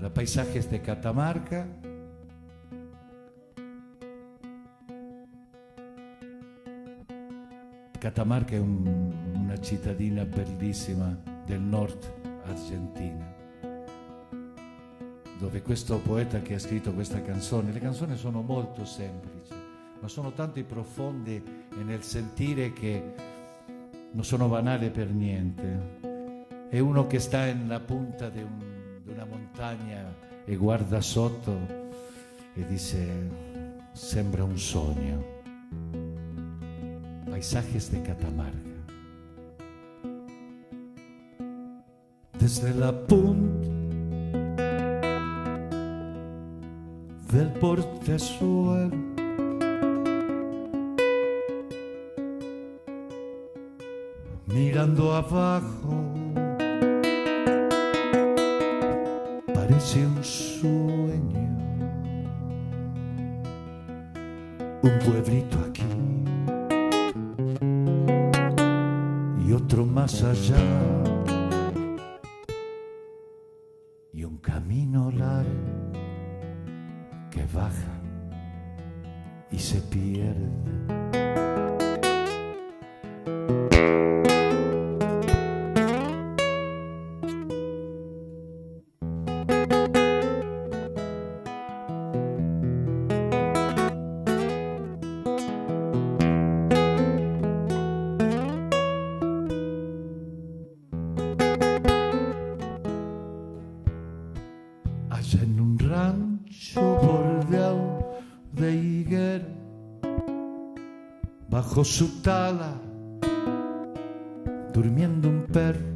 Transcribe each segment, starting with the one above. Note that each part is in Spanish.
Paisajes de Catamarca. Catamarca è una cittadina bellissima del nord Argentina, dove questo poeta che ha scritto questa canzone, le canzoni sono molto semplici, ma sono tanto profonde nel sentire che non sono banali per niente. È uno che sta nella punta di una montagna e guarda sotto e dice: sembra un sogno. Paisajes de Catamarca. Desde la punta del portezuelo mirando abajo parece un sueño, un pueblito aquí y otro más allá, y un camino largo que baja y se pierde. Allá en un rancho bordel de higuera, bajo su tala, durmiendo un perro,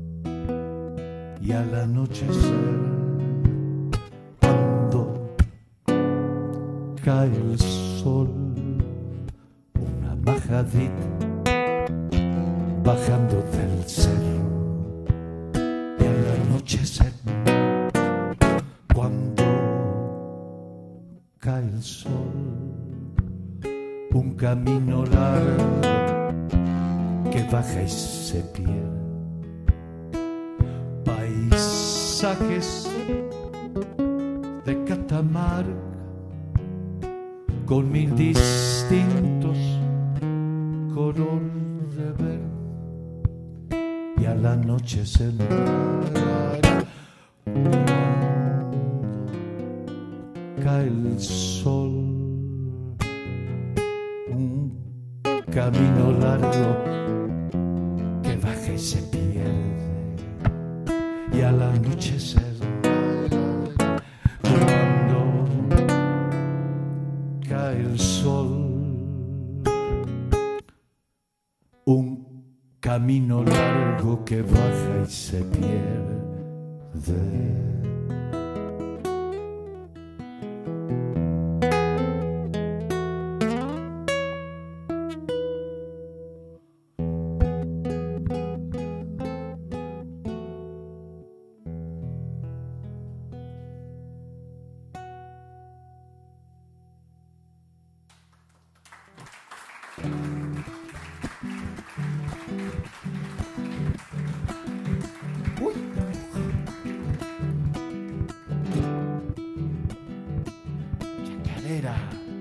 y al anochecer, cuando cae el sol, una majadita bajando del cerro, y al anochecer, cuando cae el sol, un camino largo que baja y se pierde. Paisajes de Catamarca con mil distintos color de verde, y a la noche se cae el sol, un camino largo que baja y se pierde, y al anochecer, cuando cae el sol, un camino largo que baja y se pierde. Chacarera.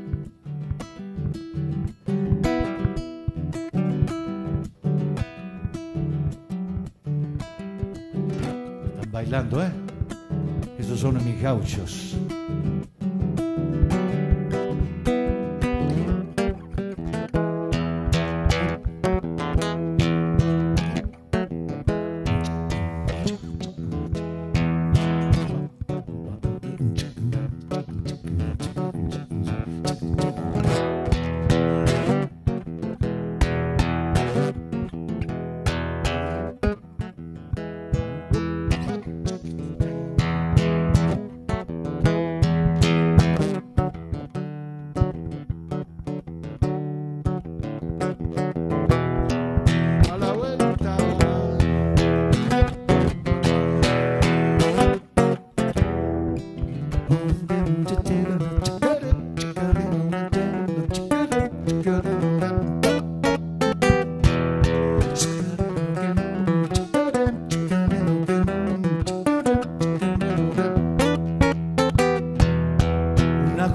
Están bailando, ¿eh? Estos son mis gauchos.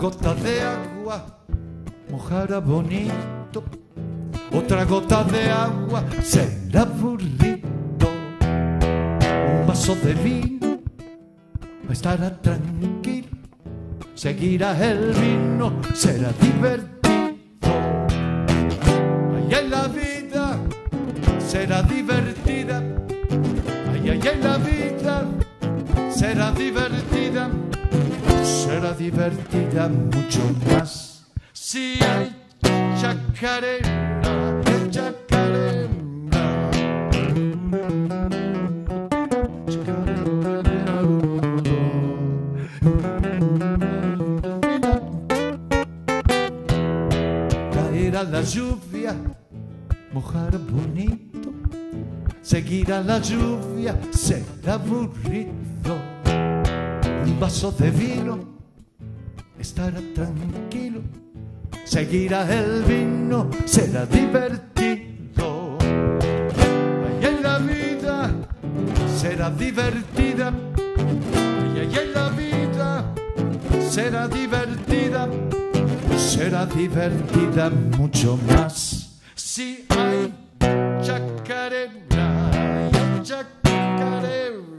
gota de agua mojará bonito, otra gota de agua será aburrido, un vaso de vino estará tranquilo, seguirá el vino, será divertido. Ay, ay, la vida será divertida, ay, ay, ay, la vida será divertida mucho más si hay chacarera, chacarera. Caerá la lluvia, mojará bonito, seguirá la lluvia, será aburrido, un vaso de vino estará tranquilo, seguirá el vino, será divertido. Ay, ay, la vida será divertida, ay, ay, ay, la vida será divertida mucho más si hay chacarera, ay, chacarera.